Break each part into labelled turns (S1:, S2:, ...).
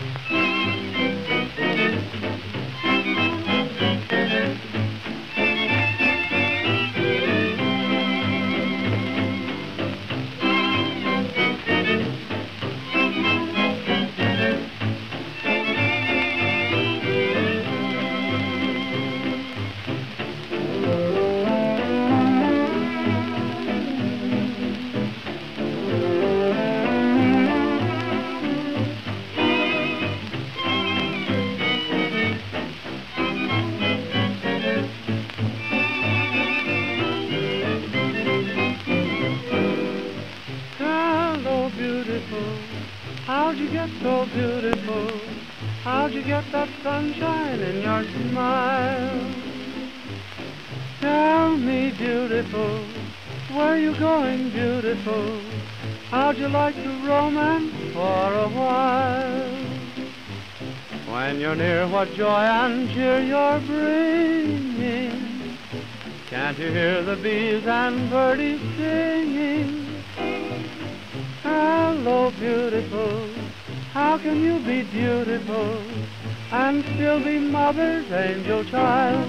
S1: How'd you get so beautiful? How'd you get that sunshine in your smile? Tell me, beautiful, where you going, beautiful? How'd you like to romance for a while? When you're near, what joy and cheer you're bringing. Can't you hear the bees and birdies singing? Hello, beautiful, how can you be beautiful and still be mother's angel child?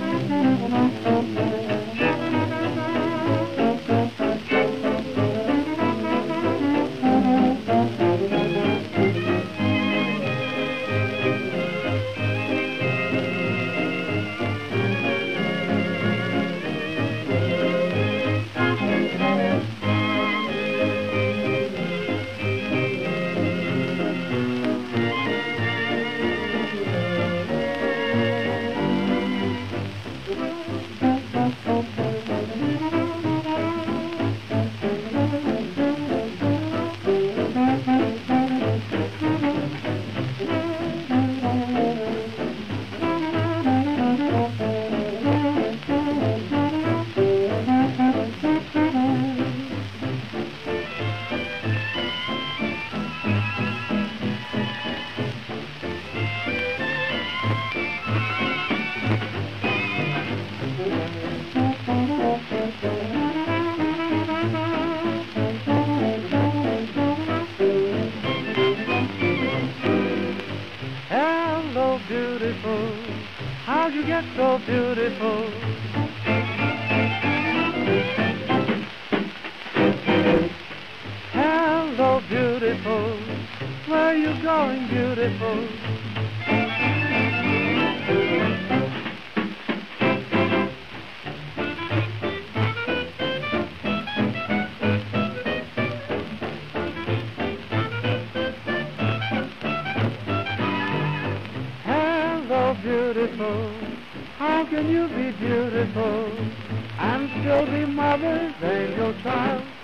S1: Hello, beautiful, how'd you get so beautiful? Hello, beautiful, where you going, beautiful? Beautiful, how can you be beautiful and still be mother's angel child?